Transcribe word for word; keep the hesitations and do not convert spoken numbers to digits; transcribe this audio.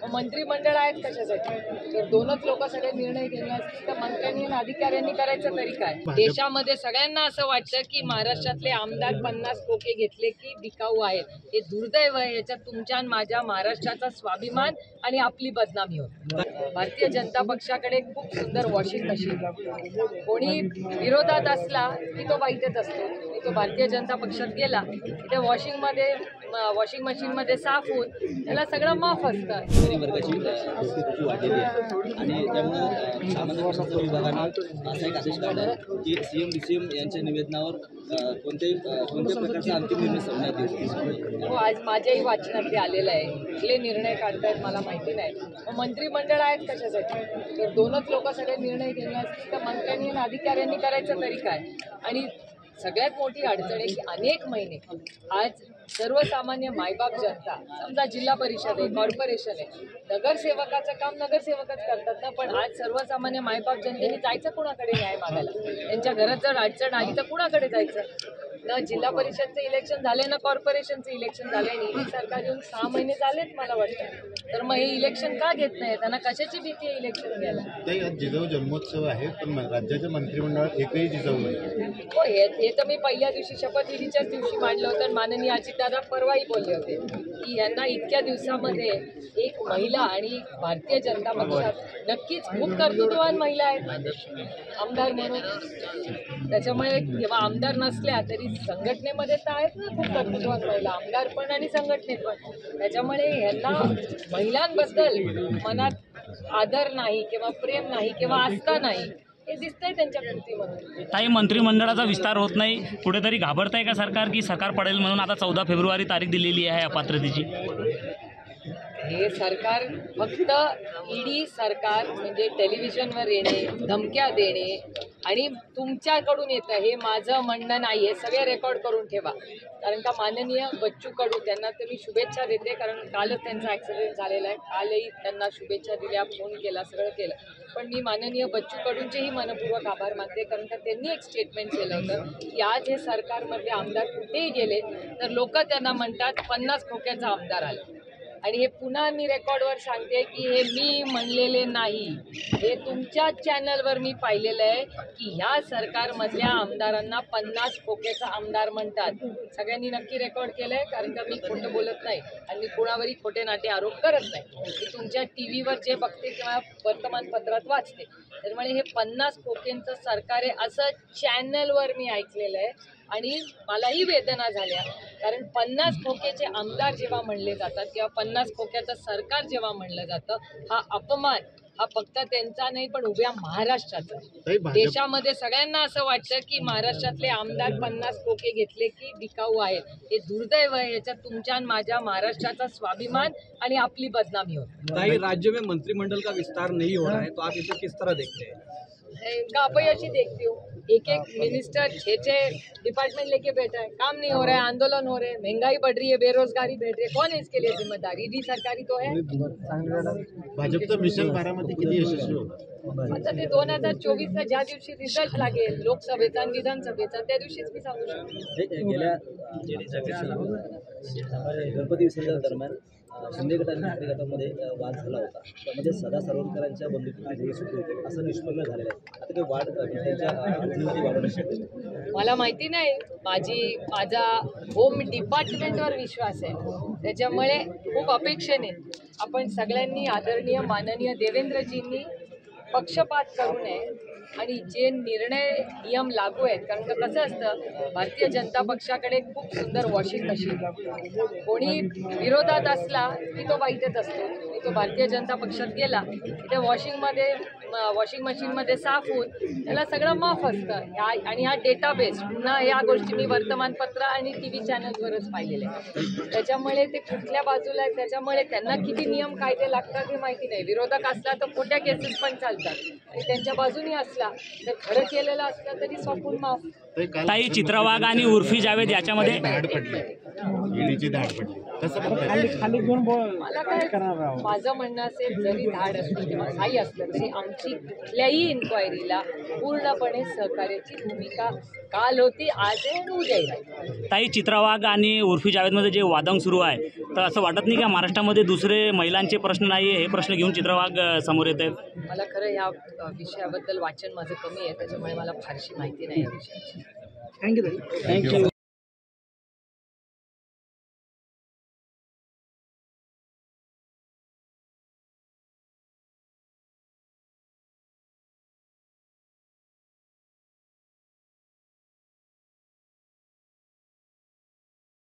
मंत्रिमंडळ आहेत कशासाठी? जर दोनच लोक सगळे निर्णय घेणे असतील तर मंत्र्यांनी आणि अधिकाऱ्यांनी करायचं तरी काय? देशामध्ये सगळ्यांना असं वाटतं की महाराष्ट्रातले आमदार पन्नास खोके घेतले की बिकाऊ आहेत. हे दुर्दैव आहे. याच्यात तुमच्या आणि माझ्या महाराष्ट्राचा स्वाभिमान आणि आपली बदनामी होती. भारतीय जनता पक्षाकडे खूप सुंदर वॉशिंग मशीन, कोणी विरोधात असला की तो वाईटच असतो. तो भारतीय जनता पक्षात गेला त्या वॉशिंग मध्ये वॉशिंग मशीन मध्ये साफ होऊन त्याला सगळं माफ असतं. वर्गाची वाढलेली आहे आणि त्यामुळे सामान्य प्रशासन विभागानं असा एक आदेश काढला की सीएम डीसीएम यांच्या निवेदनावर कोणत्याही कोणत्या प्रकारचा अंतिम निर्णय समजण्यात येईल. हो, आज माझ्याही वाचनात ते आलेलं आहे. कुठले निर्णय काढतायत मला माहिती नाही. मंत्रिमंडळ आहेत कशासाठी? जर दोनच लोक सगळे निर्णय घेणे असतील तर मंत्र्यांनी आणि अधिकाऱ्यांनी करायचं तरी काय? आणि सगळ्यात मोठी अडचण आहे की अनेक महिने आज सर्वसामान्य मायबाप जनता, समजा जिल्हा परिषद आहे, कॉर्पोरेशन आहे, नगरसेवकाचं काम नगरसेवकच करतात ना, पण आज सर्वसामान्य मायबाप जनतेने जायचं कुणाकडे न्याय मागायला? त्यांच्या घरात जर अडचण आली तर कुणाकडे जायचं? ना जिल्हा परिषदचं इलेक्शन झाले ना कॉर्पोरेशनचं इलेक्शन झाले आणि ही सरकार येऊन सहा महिने झालेत मला वाटतं. तर मग हे इलेक्शन का घेत नाही? त्यांना कशाची भीती आहे इलेक्शन घ्यायला? ताई, आज जिजाऊ जन्मोत्सव आहे पण राज्याच्या मंत्रिमंडळात एकही जिजाऊ नाही. हो, हे हे तर मी पहिल्या दिवशी शपथविधीच्याच दिवशी मांडलं होतं. माननीय अजितदादा परवाही बोलले होते की यांना इतक्या दिवसामध्ये एक महिला आणि भारतीय जनता पक्षात नक्कीच खूप कर्तृत्ववान महिला आहेत आमदार म्हणून. त्याच्यामुळे जेव्हा आमदार नसल्या तरी संघटनेमध्ये तर आहेत ना खूप कर्तृत्ववान महिला, आमदार पण आणि संघटनेत पण. त्याच्यामुळे यांना महिलांबद्दल मनात आदर नाही किंवा प्रेम नाही किंवा आस्था नाही हे दिसतंय त्यांच्या कृतीमध्ये. ताई, मंत्रिमंडळाचा विस्तार होत नाही, कुठेतरी घाबरताय का सरकार की सरकार पडेल म्हणून आता चौदा फेब्रुवारी तारीख दिलेली आहे अपात्रतेची? हे सरकार फक्त ईडी सरकार म्हणजे टेलिव्हिजनवर येणे, धमक्या देणे आणि तुमच्याकडून येतं हे माझं म्हणणं नाही. हे सगळे रेकॉर्ड करून ठेवा. कारण का माननीय बच्चू कडू त्यांना तर मी शुभेच्छा देते, कारण कालच त्यांचा ॲक्सिडेंट झालेला आहे. कालही त्यांना शुभेच्छा दिल्या, फोन केला, सगळं केलं. पण मी माननीय बच्चू कडूंचेही मनपूर्वक आभार मानते, कारण का त्यांनी एक स्टेटमेंट केलं होतं की आज हे सरकारमधले आमदार कुठेही गेले तर लोक त्यांना म्हणतात पन्नास खोक्याचा आमदार आला. आणि हे पुन्हा मी रेकॉर्डवर सांगते की हे मी म्हणलेले नाही, हे तुमच्या चॅनलवर मी पाहिलेलं आहे की ह्या सरकारमधल्या आमदारांना पन्नास खोक्याचा आमदार म्हणतात. सगळ्यांनी नक्की रेकॉर्ड केलं आहे, कारण का मी खोटं बोलत नाही आणि मी कुणावरही खोटे नाटे आरोप करत नाही. मी तुमच्या टी व्हीवर जे बघते किंवा वर्तमानपत्रात वाचते, त्यामुळे हे पन्नास खोक्यांचं सरकार आहे असं चॅनलवर मी ऐकलेलं आहे. आणि मलाही वेदना झाल्या, कारण पन्नास खोक्याचे आमदार जेव्हा म्हणले जातात किंवा पन्नास खोक्याचं सरकार जेव्हा म्हणलं जातं, हा अपमान हा फक्त त्यांचा नाही पण उभ्या महाराष्ट्राचा. देशामध्ये सगळ्यांना असं वाटतं की महाराष्ट्रातले आमदार पन्नास खोके घेतले की बिकाऊ आहेत. हे दुर्दैव आहे. याच्यात तुमच्या आणि माझ्या महाराष्ट्राचा स्वाभिमान आणि आपली बदनामी होती. राज्य में मंत्रिमंडल का विस्तार नहीं हो रहा है तो आप इसे किस तरह देखते हैं? इनका अपयशी देखती हूँ. एक एक मिनिस्टर छः छः डिपार्टमेंट लेके बैठा है, काम नहीं हो रहा है, आंदोलन हो रहे हैं, महंगाई बढ़ रही है, बेरोजगारी बढ़ रही है. कौन है इसके लिए जिम्मेदार? ईडी सरकारी तो है. भाजपचं मिशन बारामती किती यशस्वी होतं? आता ते दोन हजार चोवीसचा ज्या दिवशी रिझल्ट लागेल लोकसभेचा आणि विधानसभेचा त्या दिवशीच मी सांगू शकतो. गेल्या गणपती विसर्जन दरम्यान शिंदे गट आणि ठाकरे गटामध्ये वाद झाला होता. त्यामध्ये सदा सावरकरांच्या बंदुकीची गोळी सुटली होती असं निष्पन्न झालेलं आहे. आता ते वाढ त्यांच्या वाढवण्यासाठी मला माहिती नाही. माझी माझा होम डिपार्टमेंटवर विश्वास आहे. त्याच्यामुळे खूप अपेक्षेने आपण सगळ्यांनी आदरणीय माननीय देवेंद्रजींनी पक्षपात करू नये आणि जे निर्णय नियम लागू आहेत, कारण का कसं असतं भारतीय जनता पक्षाकडे खूप सुंदर वॉशिंग मशीन, कोणी विरोधात असला की तो वाईटच असतो. तो भारतीय जनता पक्षात गेला त्या वॉशिंगमध्ये वॉशिंग मशीनमध्ये साफ होऊन त्याला सगळं माफ असतं. ह्या आणि हा डेटाबेस पुन्हा या गोष्टी मी वर्तमानपत्र आणि टी व्ही चॅनलवरच पाहिलेले आहे. त्याच्यामुळे ते कुठल्या बाजूला आहे, त्याच्यामुळे त्यांना किती नियम कायदे लागतात हे माहिती नाही. विरोधक असला तर खोट्या केसेस पण चालतात आणि त्यांच्या बाजूनी असला तर खरं केलेलं असलं तरी स्वपून माफ. ताई, चित्रवाघ आणि उर्फी जावेद याच्यामध्ये धाड पडली, ईडीची धाड पडली. मला काय माझं म्हणणं असेल जरी धाड असलं किंवा काही असलं तरी आमची कुठल्याही इन्क्वायरीला पूर्णपणे सहकार्याची भूमिका काल होती, आज आहे आणि उद्याही राहील. ताई, चित्रा वाघ आणि उर्फी जावेदमध्ये जे वादंग सुरू आहे, तर असं वाटत नाही का महाराष्ट्रामध्ये दुसरे महिलांचे प्रश्न नाही आहे, हे प्रश्न घेऊन चित्रा वाघ अ, समोर येत आहेत? मला खरं ह्या अ, विषयाबद्दल वाचन माझं कमी आहे, त्याच्यामुळे मला फारशी माहिती नाही या विषयाची. थँक्यू.